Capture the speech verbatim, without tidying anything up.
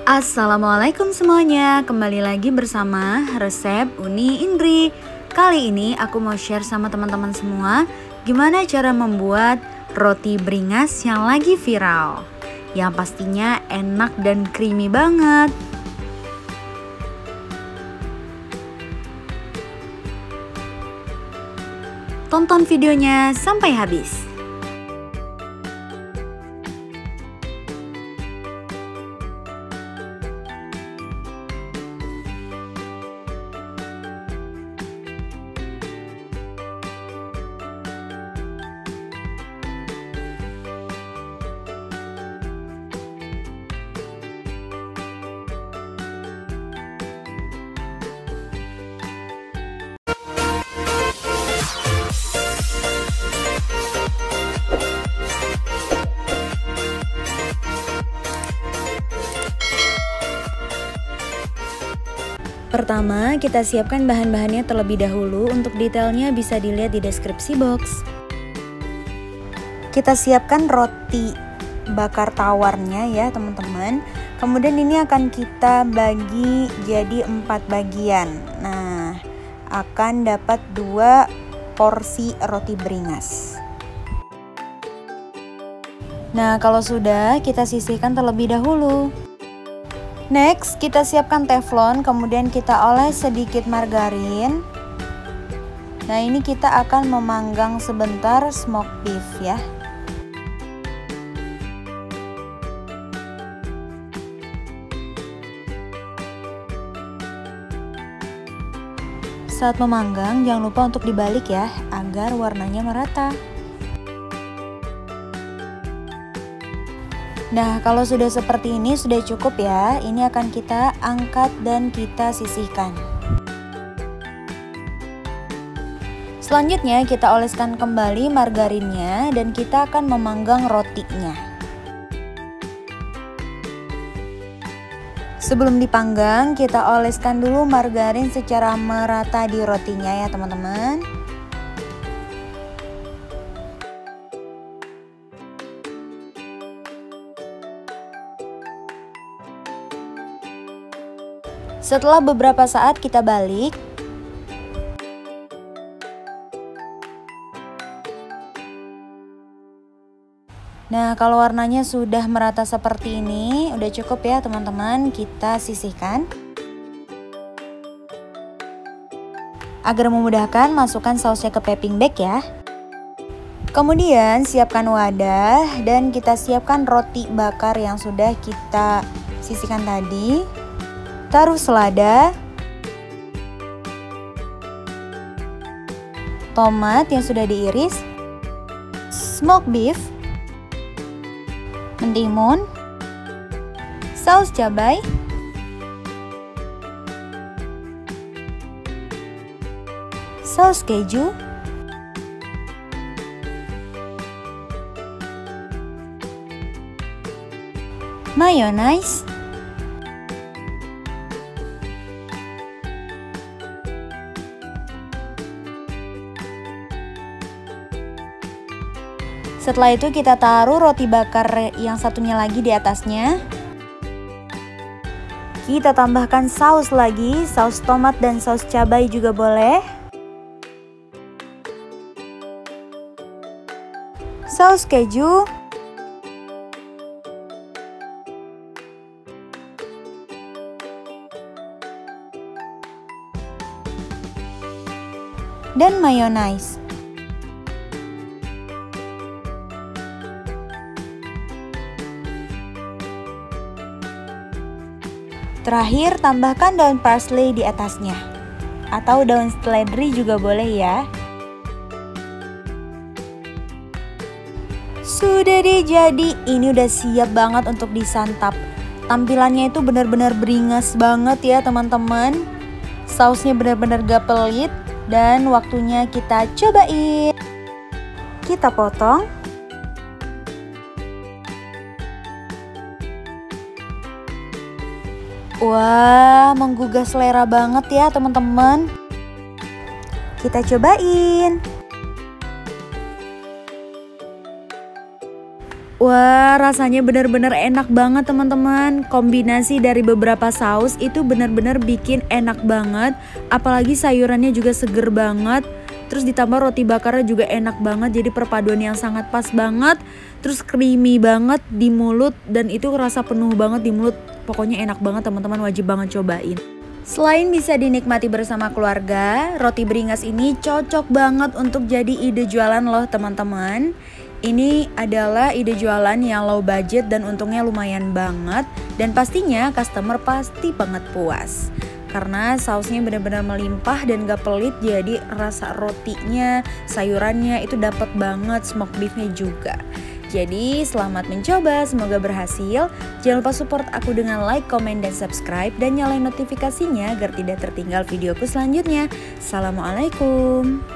Assalamualaikum semuanya, kembali lagi bersama resep Uni Indri. Kali ini aku mau share sama teman-teman semua gimana cara membuat roti beringas yang lagi viral, yang pastinya enak dan creamy banget. Tonton videonya sampai habis. Pertama, kita siapkan bahan-bahannya terlebih dahulu. Untuk detailnya bisa dilihat di deskripsi box. Kita siapkan roti bakar tawarnya ya teman-teman. Kemudian ini akan kita bagi jadi empat bagian. Nah, akan dapat dua porsi roti beringas. Nah, kalau sudah, kita sisihkan terlebih dahulu. Next, kita siapkan teflon, kemudian kita oles sedikit margarin. Nah, ini kita akan memanggang sebentar smoked beef ya. Saat memanggang, jangan lupa untuk dibalik ya, agar warnanya merata. Nah, kalau sudah seperti ini sudah cukup ya. Ini akan kita angkat dan kita sisihkan. Selanjutnya kita oleskan kembali margarinnya dan kita akan memanggang rotinya. Sebelum dipanggang, kita oleskan dulu margarin secara merata di rotinya ya teman-teman. Setelah beberapa saat kita balik. Nah, kalau warnanya sudah merata seperti ini, udah cukup ya teman-teman, kita sisihkan. Agar memudahkan, masukkan sausnya ke piping bag ya. Kemudian siapkan wadah dan kita siapkan roti bakar yang sudah kita sisihkan tadi. Taruh selada, tomat yang sudah diiris, smoked beef, mentimun, saus cabai, saus keju, mayonnaise, setelah itu kita taruh roti bakar yang satunya lagi di atasnya. Kita tambahkan saus lagi, saus tomat dan saus cabai juga boleh. Saus keju. Dan mayonnaise. Terakhir, tambahkan daun parsley di atasnya, atau daun seledri juga boleh ya. Sudah deh, jadi ini udah siap banget untuk disantap. Tampilannya itu benar-benar beringas banget ya teman-teman. Sausnya benar-benar gak pelit dan waktunya kita cobain. Kita potong. Wah, menggugah selera banget ya teman-teman. Kita cobain. Wah, rasanya benar-benar enak banget teman-teman. Kombinasi dari beberapa saus itu benar-benar bikin enak banget. Apalagi sayurannya juga seger banget. Terus ditambah roti bakarnya juga enak banget. Jadi perpaduan yang sangat pas banget. Terus creamy banget di mulut. Dan itu rasa penuh banget di mulut. Pokoknya enak banget teman-teman, wajib banget cobain. Selain bisa dinikmati bersama keluarga, roti beringas ini cocok banget untuk jadi ide jualan loh teman-teman. Ini adalah ide jualan yang low budget dan untungnya lumayan banget. Dan pastinya customer pasti banget puas. Karena sausnya benar-benar melimpah dan gak pelit, jadi rasa rotinya, sayurannya itu dapat banget, smoke beefnya juga. Jadi selamat mencoba, semoga berhasil. Jangan lupa support aku dengan like, comment, dan subscribe. Dan nyalain notifikasinya agar tidak tertinggal videoku selanjutnya. Assalamualaikum.